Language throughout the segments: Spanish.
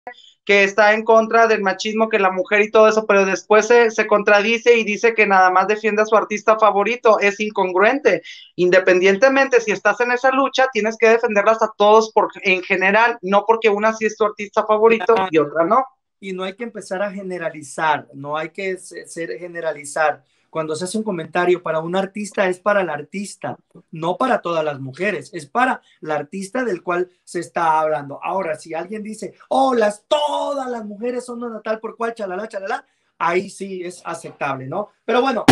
que está en contra del machismo, que la mujer y todo eso, pero después se contradice y dice que nada más defiende a su artista favorito. Es incongruente. Independientemente, si estás en esa lucha, tienes que defenderlas a todos en general, no porque una sí es tu artista favorito y otra no. Y no hay que empezar a generalizar, no hay que generalizar. Cuando se hace un comentario para un artista, es para el artista, no para todas las mujeres, es para el artista del cual se está hablando. Ahora, si alguien dice, oh, todas las mujeres son una tal por cual, chalala, chalala, ahí sí es aceptable, ¿no? Pero bueno.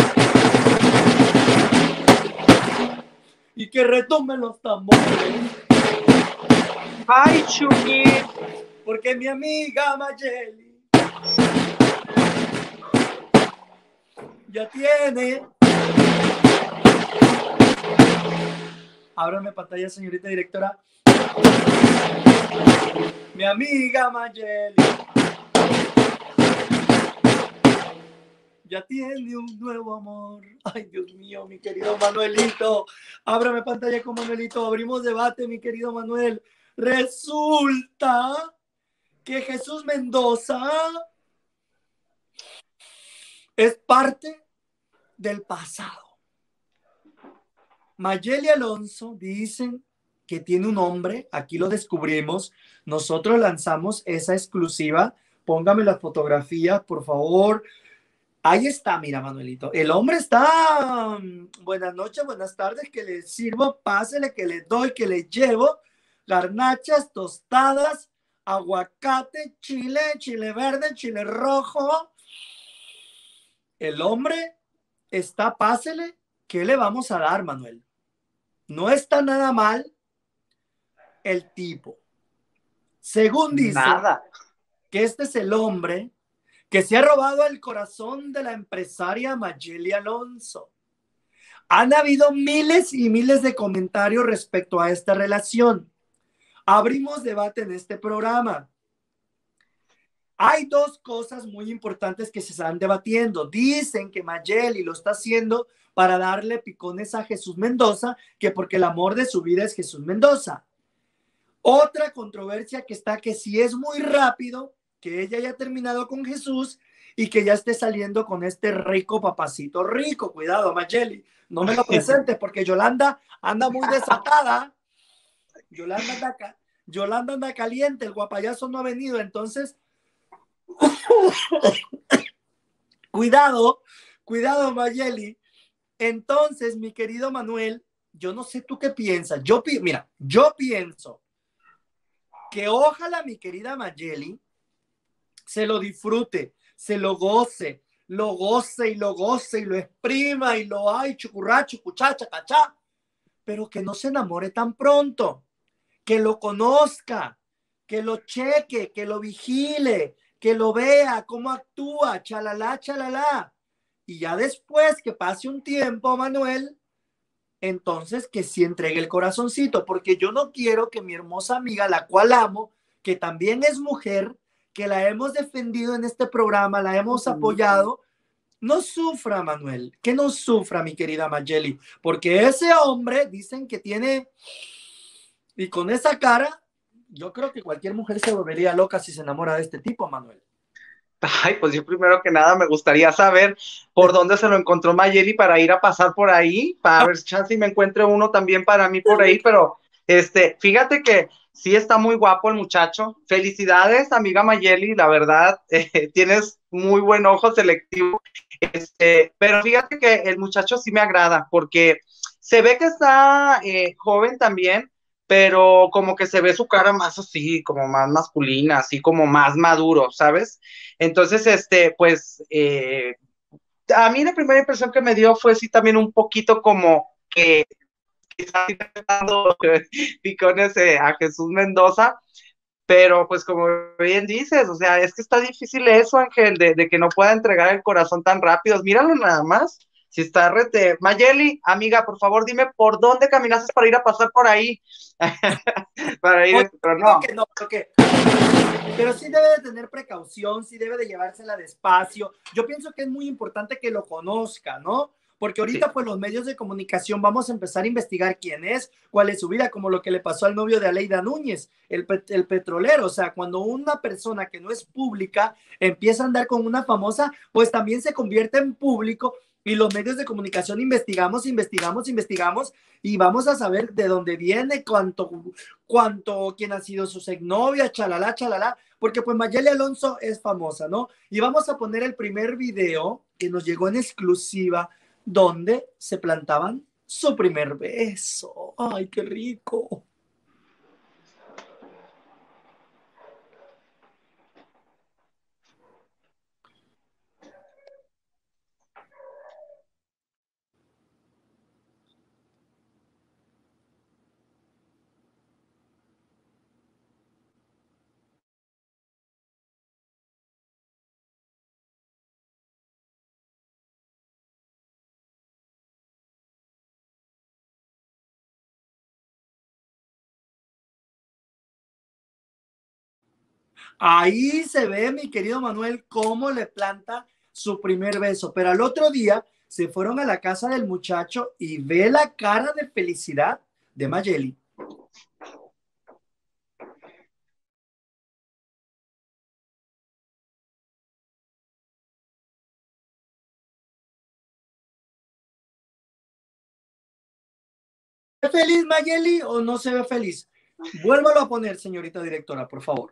Y que retomen los tambores. ¡Ay, Chucky! Porque mi amiga Mayeli ya tiene. Ábrame pantalla, señorita directora. Mi amiga Mayeli ya tiene un nuevo amor. Ay, Dios mío, mi querido Manuelito. Ábrame pantalla con Manuelito. Abrimos debate, mi querido Manuel. Resulta que Jesús Mendoza es parte del pasado. Mayeli Alonso dicen que tiene un hombre, aquí lo descubrimos, nosotros lanzamos esa exclusiva, póngame las fotografías, por favor. Ahí está, mira, Manuelito, el hombre está, buenas noches, buenas tardes, que le sirvo, pásele, que le doy, que le llevo, garnachas, tostadas, aguacate, chile, chile verde, chile rojo. El hombre está, pásele, ¿qué le vamos a dar, Manuel? No está nada mal el tipo. Según dice Nada. que este es el hombre que se ha robado el corazón de la empresaria Mayeli Alonso. Han habido miles y miles de comentarios respecto a esta relación. Abrimos debate en este programa. Hay dos cosas muy importantes que se están debatiendo. Dicen que Mayeli lo está haciendo para darle picones a Jesús Mendoza, que porque el amor de su vida es Jesús Mendoza. Otra controversia que está, que si es muy rápido que ella haya terminado con Jesús y que ya esté saliendo con este rico papacito rico. Cuidado, Mayeli, no me lo presentes porque Yolanda anda muy desatada. Yolanda anda caliente, el guapayazo no ha venido, entonces cuidado, Mayeli. Entonces, mi querido Manuel, yo no sé tú qué piensas. Mira, yo pienso que ojalá mi querida Mayeli se lo disfrute, se lo goce, y lo exprima y lo ay, chucurra, chucuchá, chacachá, pero que no se enamore tan pronto, que lo conozca, que lo cheque, que lo vigile, que lo vea, cómo actúa, chalala, chalala. Y ya después que pase un tiempo, Manuel, entonces que sí entregue el corazoncito, porque yo no quiero que mi hermosa amiga, la cual amo, que también es mujer, que la hemos defendido en este programa, la hemos apoyado, no sufra, Manuel, que no sufra, mi querida Mayeli, porque ese hombre dicen que tiene, y con esa cara, yo creo que cualquier mujer se volvería loca si se enamora de este tipo, Manuel. Ay, pues yo primero que nada me gustaría saber por dónde se lo encontró Mayeli para ir a pasar por ahí, para ver si me encuentre uno también para mí por ahí, pero fíjate que sí está muy guapo el muchacho. Felicidades, amiga Mayeli, la verdad, tienes muy buen ojo selectivo, pero fíjate que el muchacho sí me agrada porque se ve que está joven también, pero como que se ve su cara más así, como más masculina, así como más maduro, ¿sabes? Entonces, pues, a mí la primera impresión que me dio fue sí también un poquito como que quizás dando picones a Jesús Mendoza, pero pues como bien dices, o sea, es que está difícil eso, Ángel, de que no pueda entregar el corazón tan rápido. Míralo nada más. Si está rete. Mayeli, amiga, por favor, dime por dónde caminaste para ir a pasar por ahí. Para ir, pero no. Que no, pero sí debe de tener precaución, sí debe de llevársela despacio. Yo pienso que es muy importante que lo conozca, ¿no? porque Sí. ahorita pues los medios de comunicación vamos a empezar a investigar quién es, cuál es su vida, como lo que le pasó al novio de Aleida Núñez, el petrolero. O sea, cuando una persona que no es pública empieza a andar con una famosa, pues también se convierte en público y los medios de comunicación investigamos y vamos a saber de dónde viene, quién ha sido su exnovia, chalala, porque pues Mayeli Alonso es famosa, ¿no? Y vamos a poner el primer video que nos llegó en exclusiva donde se plantaban su primer beso. ¡Ay, qué rico! Ahí se ve, mi querido Manuel, cómo le planta su primer beso. Pero al otro día se fueron a la casa del muchacho y ve la cara de felicidad de Mayeli. ¿Se ve feliz Mayeli o no se ve feliz? Vuélvalo a poner, señorita directora, por favor.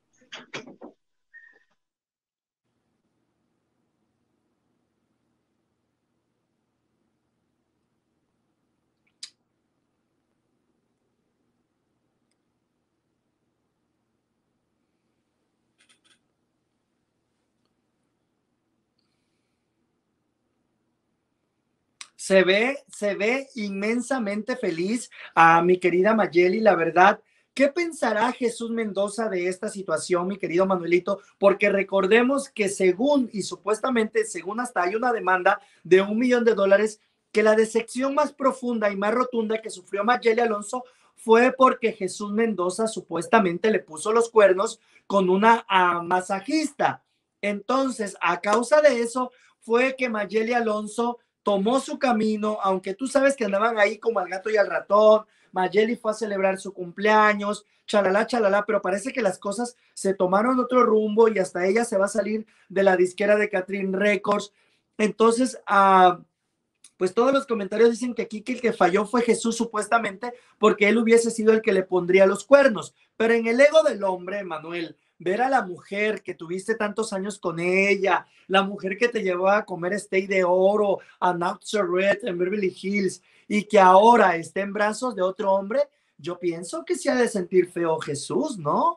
Se ve inmensamente feliz a mi querida Mayeli, la verdad. ¿Qué pensará Jesús Mendoza de esta situación, mi querido Manuelito? Porque recordemos que según y supuestamente, según hasta hay una demanda de $1 millón, que la decepción más profunda y más rotunda que sufrió Mayeli Alonso fue porque Jesús Mendoza supuestamente le puso los cuernos con una masajista. Entonces, a causa de eso, fue que Mayeli Alonso tomó su camino, aunque tú sabes que andaban ahí como al gato y al ratón. Mayeli fue a celebrar su cumpleaños, chalala, pero parece que las cosas se tomaron otro rumbo y hasta ella se va a salir de la disquera de Catherine Records. Entonces, pues todos los comentarios dicen que aquí que el que falló fue Jesús supuestamente porque él hubiese sido el que le pondría los cuernos. Pero en el ego del hombre, Manuel, ver a la mujer que tuviste tantos años con ella, la mujer que te llevó a comer steak de oro a Nazareth en Beverly Hills y que ahora esté en brazos de otro hombre, yo pienso que se ha de sentir feo Jesús, ¿no?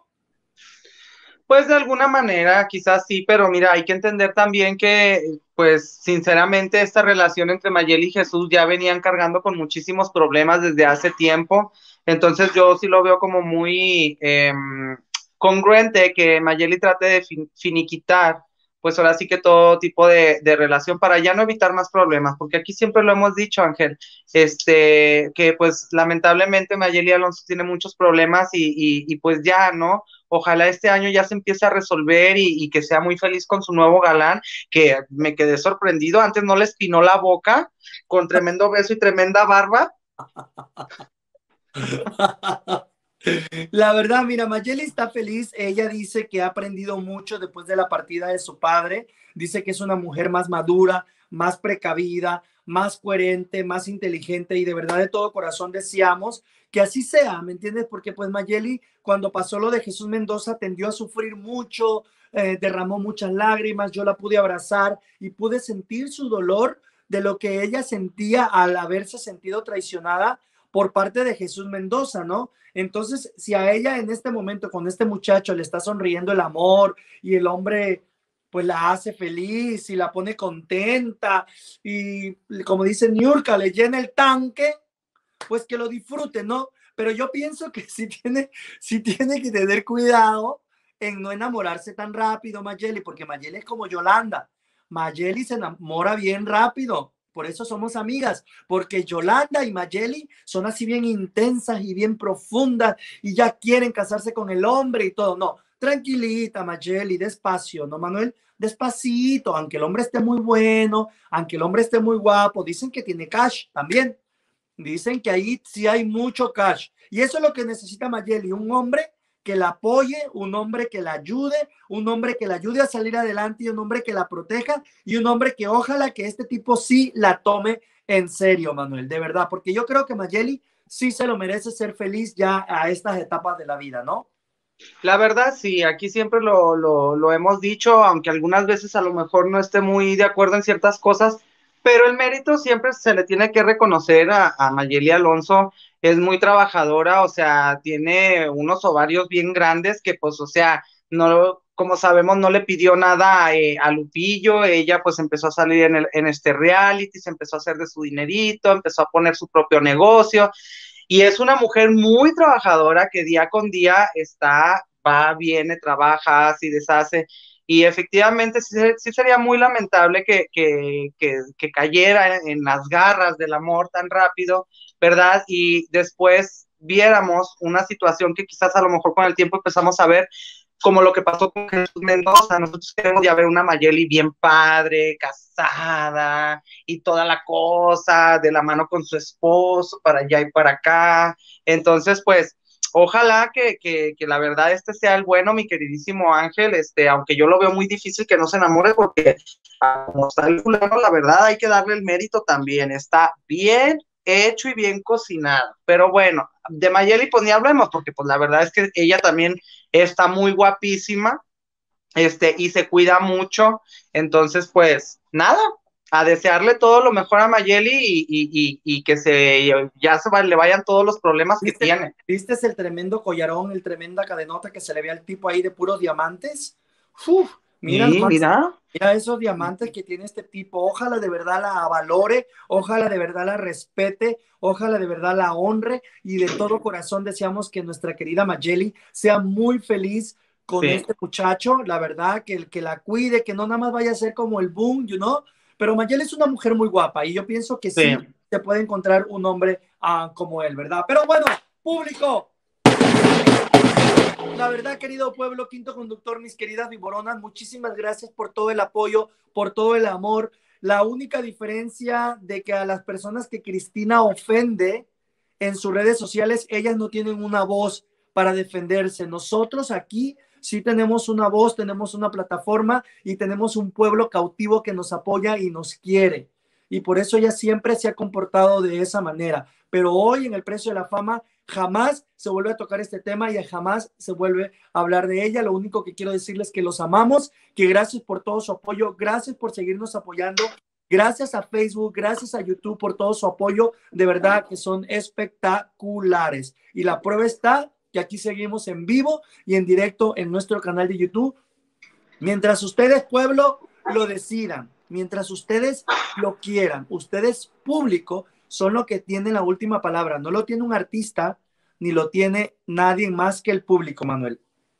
Pues de alguna manera, quizás sí, pero mira, hay que entender también que, pues sinceramente, esta relación entre Mayeli y Jesús ya venían cargando con muchísimos problemas desde hace tiempo. Entonces yo sí lo veo como muy congruente que Mayeli trate de finiquitar, pues ahora sí que todo tipo de relación para ya no evitar más problemas, porque aquí siempre lo hemos dicho, Ángel, que pues lamentablemente Mayeli Alonso tiene muchos problemas y pues ya, ¿no? Ojalá este año ya se empiece a resolver y que sea muy feliz con su nuevo galán, que me quedé sorprendido, antes no le espinó la boca con tremendo beso y tremenda barba. La verdad, mira, Mayeli está feliz. Ella dice que ha aprendido mucho después de la partida de su padre. Dice que es una mujer más madura, más precavida, más coherente, más inteligente y de verdad de todo corazón deseamos que así sea, ¿me entiendes? Porque pues Mayeli cuando pasó lo de Jesús Mendoza tendió a sufrir mucho, derramó muchas lágrimas, yo la pude abrazar y pude sentir su dolor de lo que ella sentía al haberse sentido traicionada por parte de Jesús Mendoza, ¿no? Entonces, si a ella en este momento con este muchacho le está sonriendo el amor y el hombre pues la hace feliz y la pone contenta y como dice Niurka, le llena el tanque, pues que lo disfrute, ¿no? Pero yo pienso que sí tiene que tener cuidado en no enamorarse tan rápido, Mayeli, porque Mayeli es como Yolanda. Mayeli se enamora bien rápido. Por eso somos amigas, porque Yolanda y Mayeli son así bien intensas y bien profundas y ya quieren casarse con el hombre y todo. No, Tranquilita, Mayeli, despacio, ¿no, Manuel? Despacito, aunque el hombre esté muy bueno, aunque el hombre esté muy guapo, dicen que tiene cash también. Dicen que ahí sí hay mucho cash. Y eso es lo que necesita Mayeli, un hombre que la apoye, un hombre que la ayude, un hombre que la ayude a salir adelante y un hombre que la proteja y un hombre que ojalá que este tipo sí la tome en serio, Manuel, de verdad, porque yo creo que Mayeli sí se lo merece ser feliz ya a estas etapas de la vida, ¿no? La verdad, sí, aquí siempre lo hemos dicho, aunque algunas veces a lo mejor no esté muy de acuerdo en ciertas cosas, pero el mérito siempre se le tiene que reconocer a Mayeli Alonso. Es muy trabajadora, o sea, tiene unos ovarios bien grandes que pues, o sea, no, como sabemos, no le pidió nada a Lupillo. Ella pues empezó a salir en este reality, se empezó a hacer de su dinerito, empezó a poner su propio negocio, y es una mujer muy trabajadora que día con día está, va, viene, trabaja, hace y deshace. Y efectivamente sí, sí sería muy lamentable que cayera en las garras del amor tan rápido, ¿verdad? Y después viéramos una situación que quizás a lo mejor con el tiempo empezamos a ver, como lo que pasó con Jesús Mendoza. Nosotros queremos ya ver una Mayeli bien padre, casada y toda la cosa, de la mano con su esposo, para allá y para acá. Entonces, pues, ojalá que la verdad este sea el bueno, mi queridísimo Ángel, aunque yo lo veo muy difícil que no se enamore, porque como está el fulano, la verdad hay que darle el mérito también, está bien hecho y bien cocinado. Pero bueno, de Mayeli pues ni hablemos, porque pues la verdad es que ella también está muy guapísima, y se cuida mucho. Entonces, pues nada, a desearle todo lo mejor a Mayeli y que ya le vayan todos los problemas que ¿Viste, tiene. ¿Viste el tremendo collarón, el tremenda cadenota que se le ve al tipo ahí de puros diamantes? Uf, mira Sí, nomás, mira. mira esos diamantes que tiene este tipo. Ojalá de verdad la valore, ojalá de verdad la respete, ojalá de verdad la honre y de todo corazón deseamos que nuestra querida Mayeli sea muy feliz con Sí, este muchacho, la verdad, que la cuide, que no nada más vaya a ser como el boom, pero Mayeli es una mujer muy guapa y yo pienso que sí. sí se puede encontrar un hombre como él, ¿verdad? Pero bueno, público, la verdad, querido pueblo, quinto conductor, mis queridas viboronas, muchísimas gracias por todo el apoyo, por todo el amor. La única diferencia de que a las personas que Cristina ofende en sus redes sociales, ellas no tienen una voz para defenderse. Nosotros aquí sí tenemos una voz, tenemos una plataforma y tenemos un pueblo cautivo que nos apoya y nos quiere. Y por eso ella siempre se ha comportado de esa manera. Pero hoy en el precio de la fama jamás se vuelve a tocar este tema y jamás se vuelve a hablar de ella. Lo único que quiero decirles es que los amamos, que gracias por todo su apoyo, gracias por seguirnos apoyando, gracias a Facebook, gracias a YouTube por todo su apoyo, de verdad que son espectaculares. Y la prueba está que aquí seguimos en vivo y en directo en nuestro canal de YouTube. Mientras ustedes, pueblo, lo decidan, mientras ustedes lo quieran, ustedes, público, son los que tienen la última palabra. No lo tiene un artista, ni lo tiene nadie más que el público, Manuel.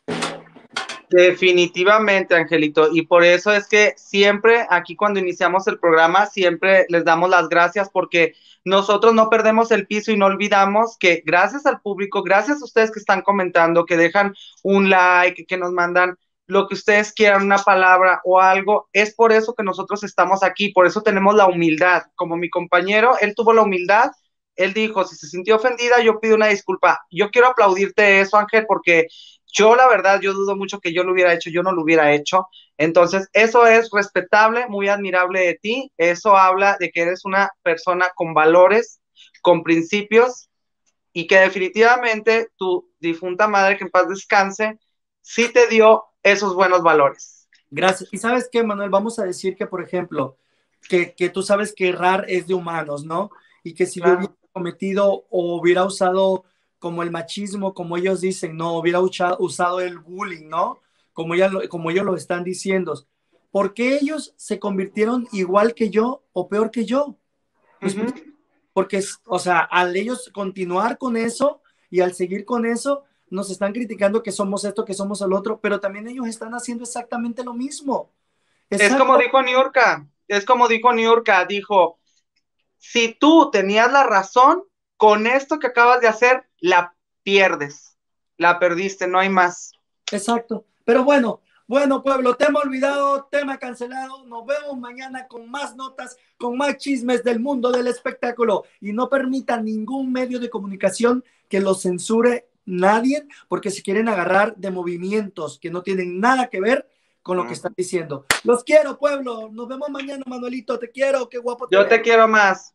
Definitivamente, Angelito, y por eso es que siempre aquí cuando iniciamos el programa, siempre les damos las gracias, porque nosotros no perdemos el piso y no olvidamos que gracias al público, gracias a ustedes que están comentando, que dejan un like, que nos mandan lo que ustedes quieran, una palabra o algo, es por eso que nosotros estamos aquí, por eso tenemos la humildad. Como mi compañero, él tuvo la humildad, él dijo, si se sintió ofendida, yo pido una disculpa. Yo quiero aplaudirte eso, Ángel, porque yo, la verdad, yo dudo mucho que yo lo hubiera hecho, yo no lo hubiera hecho. Entonces, eso es respetable, muy admirable de ti. Eso habla de que eres una persona con valores, con principios, y que definitivamente tu difunta madre, que en paz descanse, sí te dio esos buenos valores. Gracias. Y sabes qué, Manuel, vamos a decir que, por ejemplo, que tú sabes que errar es de humanos, ¿no? Y que si yo hubiera Claro. cometido o hubiera usado como el machismo, como ellos dicen, no, hubiera usado el bullying, ¿no? Como ellos lo están diciendo. ¿Por qué ellos se convirtieron igual que yo o peor que yo? ¿Me explico? Uh-huh. Porque, o sea, al ellos continuar con eso y al seguir con eso, nos están criticando que somos esto, que somos el otro, pero también ellos están haciendo exactamente lo mismo. Es como Exacto. dijo Niurka, es como dijo Niurka, dijo, si tú tenías la razón, con esto que acabas de hacer, la pierdes, la perdiste, no hay más. Exacto. Pero bueno, bueno, pueblo, tema olvidado, tema cancelado. Nos vemos mañana con más notas, con más chismes del mundo del espectáculo. Y no permita ningún medio de comunicación que lo censure nadie, porque se quieren agarrar de movimientos que no tienen nada que ver con lo que están diciendo. Los quiero, pueblo. Nos vemos mañana, Manuelito. Te quiero. Qué guapo te Yo ves. te quiero más.